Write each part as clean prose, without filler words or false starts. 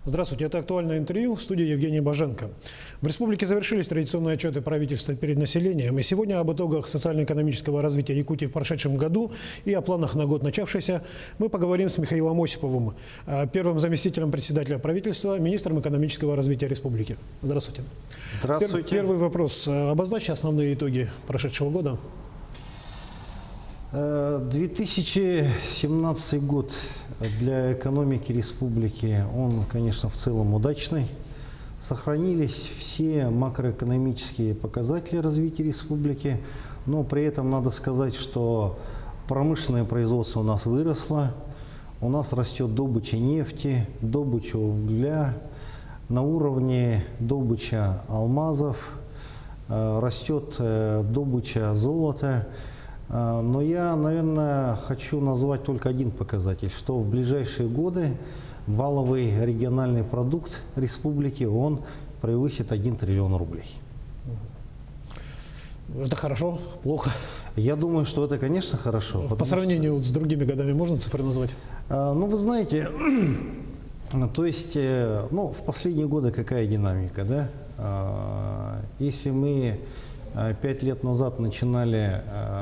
Здравствуйте, это «Актуальное интервью», в студии Евгений Боженко. В республике завершились традиционные отчеты правительства перед населением. И сегодня об итогах социально-экономического развития Якутии в прошедшем году и о планах на год начавшийся мы поговорим с Михаилом Осиповым, первым заместителем председателя правительства, министром экономического развития республики. Здравствуйте. Здравствуйте. Первый вопрос. Обозначьте основные итоги прошедшего года. 2017 год для экономики республики, он, конечно, в целом удачный. Сохранились все макроэкономические показатели развития республики, но при этом надо сказать, что промышленное производство у нас выросло, у нас растет добыча нефти, добыча угля, на уровне добыча алмазов, растет добыча золота. Но я, наверное, хочу назвать только один показатель, что в ближайшие годы валовый региональный продукт республики, он превысит 1 триллион рублей. Это хорошо, плохо? Я думаю, что это, конечно, хорошо. По сравнению с другими годами можно цифры назвать? Ну, вы знаете, то есть, в последние годы какая динамика, да? Если мы 5 лет назад начинали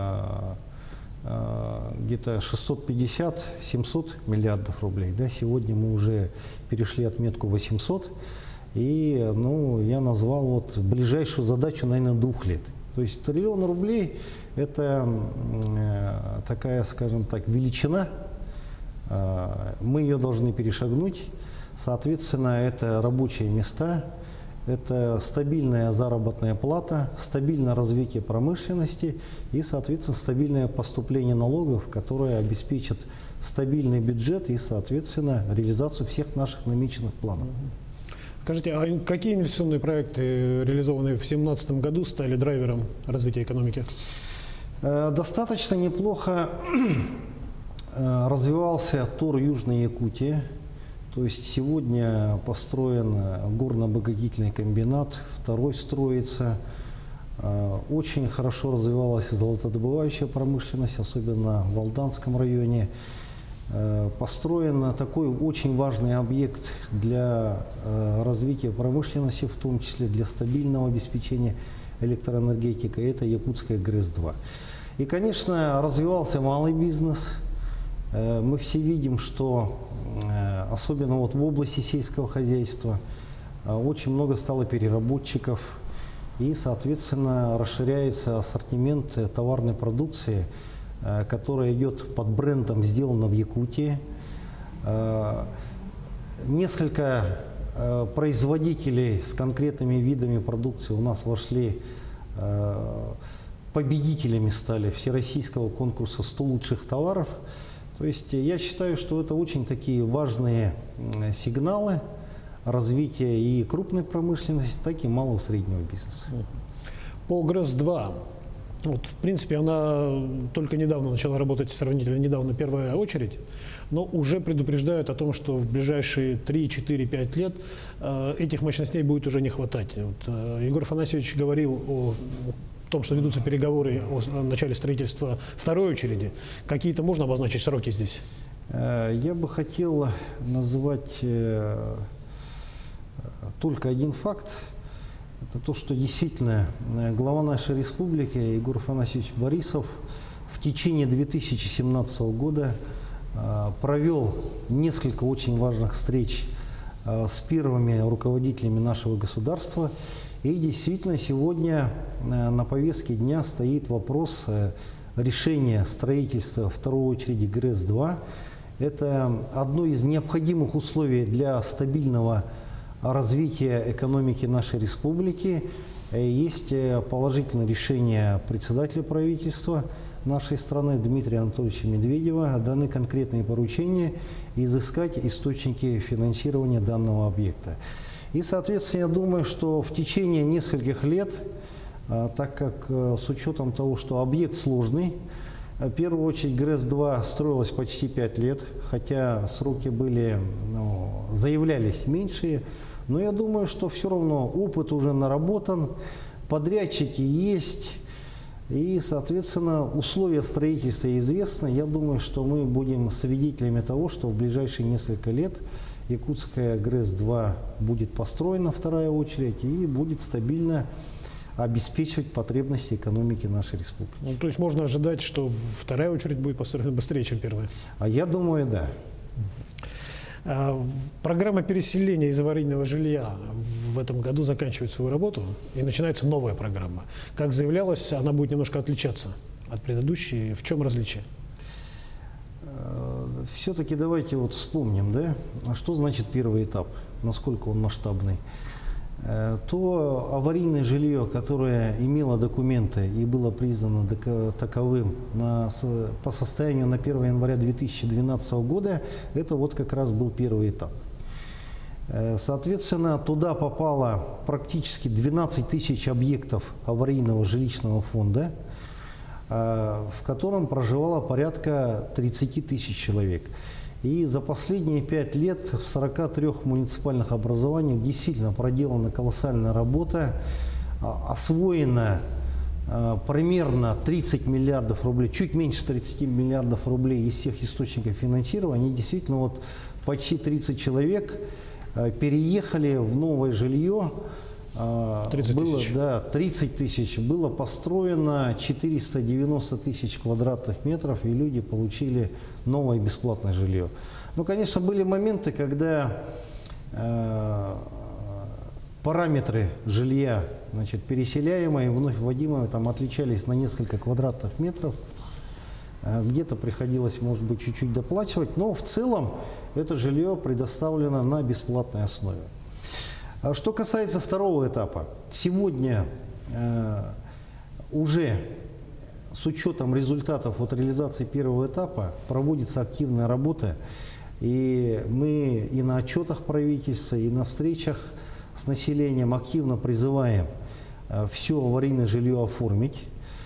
где-то 650-700 миллиардов рублей, да, сегодня мы уже перешли отметку 800, и я назвал ближайшую задачу, наверное, 2 лет. То есть триллион рублей – это такая, скажем так, величина, мы ее должны перешагнуть, соответственно, это рабочие места, это стабильная заработная плата, стабильное развитие промышленности и, соответственно, стабильное поступление налогов, которое обеспечит стабильный бюджет и, соответственно, реализацию всех наших намеченных планов. Скажите, а какие инвестиционные проекты, реализованные в 2017 году, стали драйвером развития экономики? Достаточно неплохо развивался ТОР Южной Якутии. То есть сегодня построен горно-обогатительный комбинат, второй строится. Очень хорошо развивалась золотодобывающая промышленность, особенно в Алданском районе. Построен такой очень важный объект для развития промышленности, в том числе для стабильного обеспечения электроэнергетикой. Это Якутская ГРЭС-2. И, конечно, развивался малый бизнес. Мы все видим, что особенно в области сельского хозяйства очень много стало переработчиков и, соответственно, расширяется ассортимент товарной продукции, которая идет под брендом «Сделано в Якутии». Несколько производителей с конкретными видами продукции у нас вошли, победителями стали всероссийского конкурса «100 лучших товаров». То есть я считаю, что это очень такие важные сигналы развития и крупной промышленности, так и малого и среднего бизнеса. По ГРЭС-2, в принципе, она только недавно начала работать, сравнительно недавно, первая очередь, но уже предупреждают о том, что в ближайшие 3, 4, 5 лет этих мощностей будет уже не хватать. Егор Афанасьевич говорил о том, что ведутся переговоры о начале строительства второй очереди. Какие-то можно обозначить сроки здесь? Я бы хотел назвать только один факт. Это то, что действительно глава нашей республики Егор Афанасьевич Борисов в течение 2017 года провел несколько очень важных встреч с первыми руководителями нашего государства. И действительно сегодня на повестке дня стоит вопрос решения строительства второй очереди ГРЭС-2. Это одно из необходимых условий для стабильного развития экономики нашей республики. Есть положительное решение председателя правительства нашей страны Дмитрия Анатольевича Медведева. Даны конкретные поручения изыскать источники финансирования данного объекта. И, соответственно, я думаю, что в течение нескольких лет, так как с учетом того, что объект сложный, в первую очередь ГРЭС-2 строилась почти 5 лет, хотя сроки были, заявлялись меньшие, но я думаю, что все равно опыт уже наработан, подрядчики есть, и, соответственно, условия строительства известны. Я думаю, что мы будем свидетелями того, что в ближайшие несколько лет Якутская ГРЭС-2 будет построена, вторая очередь, и будет стабильно обеспечивать потребности экономики нашей республики. Ну, то есть можно ожидать, что вторая очередь будет построена быстрее, чем первая? А я думаю, да. Программа переселения из аварийного жилья в этом году заканчивает свою работу, и начинается новая программа. Как заявлялось, она будет немножко отличаться от предыдущей. В чем различие? Все-таки давайте вот вспомним, да, что значит первый этап, насколько он масштабный. То аварийное жилье, которое имело документы и было признано таковым по состоянию на 1 января 2012 года, это вот как раз был первый этап. Соответственно, туда попало практически 12 тысяч объектов аварийного жилищного фонда, в котором проживало порядка 30 тысяч человек. И за последние 5 лет в 43 муниципальных образованиях действительно проделана колоссальная работа, освоено примерно 30 миллиардов рублей, чуть меньше 30 миллиардов рублей из всех источников финансирования. И действительно вот почти 30 человек переехали в новое жилье. 30 тысяч. Да, 30 тысяч. Было построено 490 тысяч квадратных метров, и люди получили новое бесплатное жилье. Ну, конечно, были моменты, когда параметры жилья, значит, переселяемые, вновь вводимые, там отличались на несколько квадратных метров. Где-то приходилось, может быть, чуть-чуть доплачивать, но в целом это жилье предоставлено на бесплатной основе. Что касается второго этапа, сегодня уже с учетом результатов от реализации первого этапа проводится активная работа, и мы и на отчетах правительства, и на встречах с населением активно призываем все аварийное жилье оформить.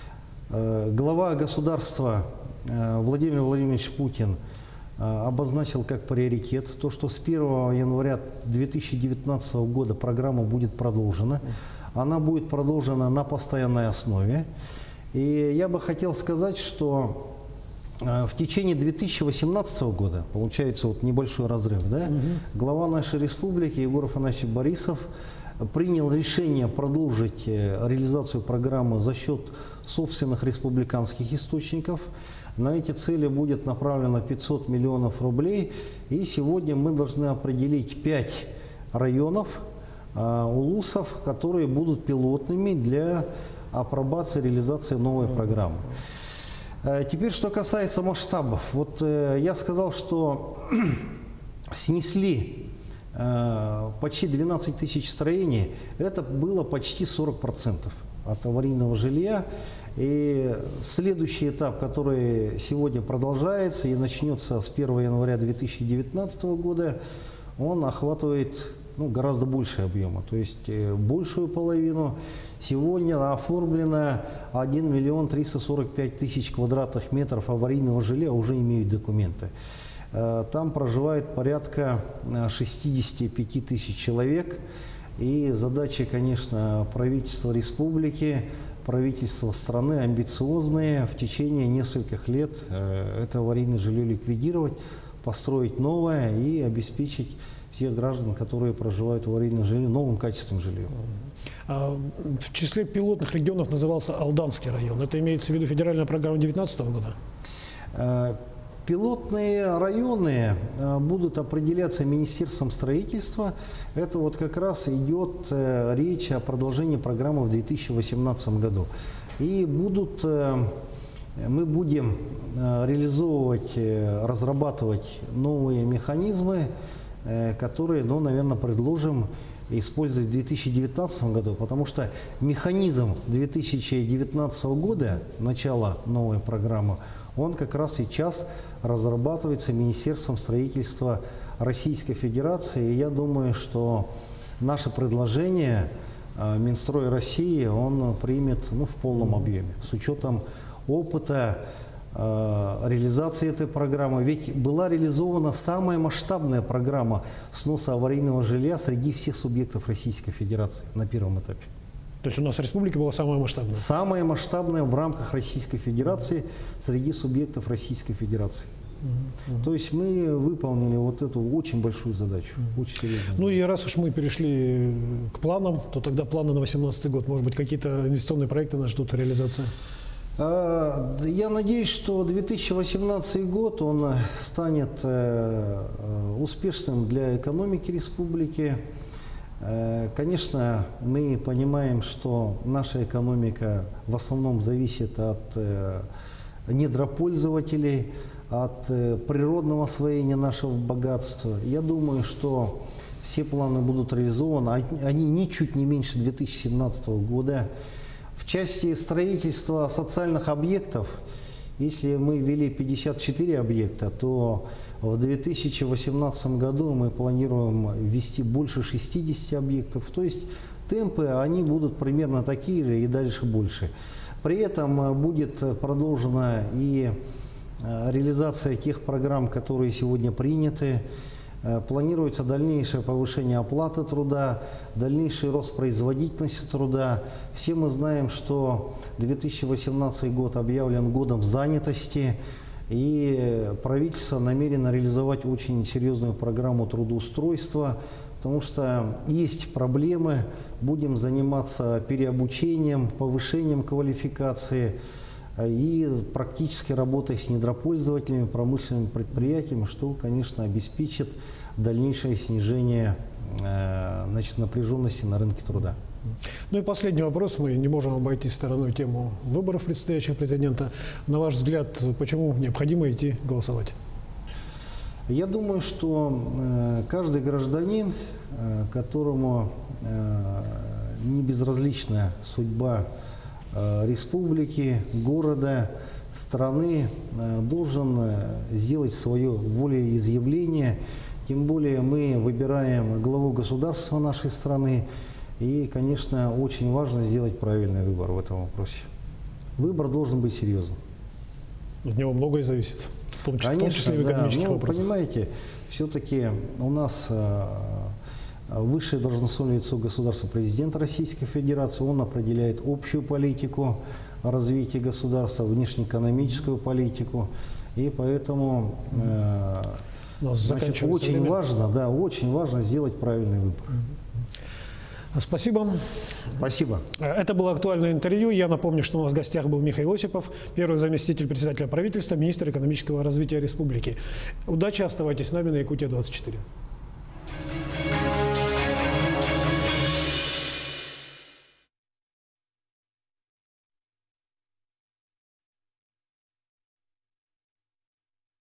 Глава государства Владимир Владимирович Путин обозначил как приоритет то, что с 1 января 2019 года программа будет продолжена. Она будет продолжена на постоянной основе. И я бы хотел сказать, что в течение 2018 года, получается вот небольшой разрыв, да, глава нашей республики Егор Афанасьевич Борисов принял решение продолжить реализацию программы за счет собственных республиканских источников. На эти цели будет направлено 500 миллионов рублей. И сегодня мы должны определить 5 районов, улусов, которые будут пилотными для апробации реализации новой программы. Теперь, что касается масштабов. Вот я сказал, что снесли почти 12 тысяч строений. Это было почти 40% от аварийного жилья. И следующий этап, который сегодня продолжается и начнется с 1 января 2019 года, он охватывает гораздо большие объемы. То есть большую половину. Сегодня оформлено 1 миллион 345 тысяч квадратных метров аварийного жилья, уже имеют документы. Там проживает порядка 65 тысяч человек. И задачи, конечно, правительства республики, правительства страны амбициозные. В течение нескольких лет это аварийное жилье ликвидировать, построить новое и обеспечить всех граждан, которые проживают в аварийном жилье, новым качественным жильем. В числе пилотных регионов назывался Алданский район. Это имеется в виду федеральная программа 2019 года? Пилотные районы будут определяться Министерством строительства. Это вот как раз идет речь о продолжении программы в 2018 году. И мы будем реализовывать, разрабатывать новые механизмы, которые, наверное, предложим использовать в 2019 году, потому что механизм 2019 года, начала новой программы, он как раз сейчас разрабатывается Министерством строительства Российской Федерации. И я думаю, что наше предложение Минстрой России он примет в полном объеме, с учетом опыта реализации этой программы. Ведь была реализована самая масштабная программа сноса аварийного жилья среди всех субъектов Российской Федерации на первом этапе. То есть у нас в республике была самая масштабная? Самая масштабная в рамках Российской Федерации среди субъектов Российской Федерации. То есть мы выполнили вот эту очень большую задачу, очень серьезную. Ну и раз уж мы перешли к планам, то тогда планы на 2018 год. Может быть, какие-то инвестиционные проекты нас ждут реализации? Я надеюсь, что 2018 год он станет успешным для экономики республики. Конечно, мы понимаем, что наша экономика в основном зависит от недропользователей, от природного освоения нашего богатства. Я думаю, что все планы будут реализованы, они ничуть не меньше 2017 года. В части строительства социальных объектов, если мы ввели 54 объекта, то в 2018 году мы планируем ввести больше 60 объектов. То есть темпы, они будут примерно такие же и дальше больше. При этом будет продолжена и реализация тех программ, которые сегодня приняты. Планируется дальнейшее повышение оплаты труда, дальнейший рост производительности труда. Все мы знаем, что 2018 год объявлен годом занятости, и правительство намерено реализовать очень серьезную программу трудоустройства, потому что есть проблемы. Будем заниматься переобучением, повышением квалификации и практически работой с недропользователями, промышленными предприятиями, что, конечно, обеспечит дальнейшее снижение напряженности на рынке труда. Ну и последний вопрос. Мы не можем обойти стороной тему выборов предстоящих президента. На ваш взгляд, почему необходимо идти голосовать? Я думаю, что каждый гражданин, которому не безразлична судьба республики, города, страны, должен сделать свое волеизъявление. Тем более мы выбираем главу государства нашей страны. И, конечно, очень важно сделать правильный выбор в этом вопросе. Выбор должен быть серьезным. От него многое зависит, в том числе, Конечно, и в экономических вопросах. Понимаете, все-таки у нас высшее должностное лицо государства, президент Российской Федерации, он определяет общую политику развития государства, внешнеэкономическую политику. И поэтому значит, очень важно сделать правильный выбор. Спасибо. Спасибо. Это было актуальное интервью. Я напомню, что у нас в гостях был Михаил Осипов, первый заместитель председателя правительства, министр экономического развития республики. Удачи, оставайтесь с нами на Якутия-24.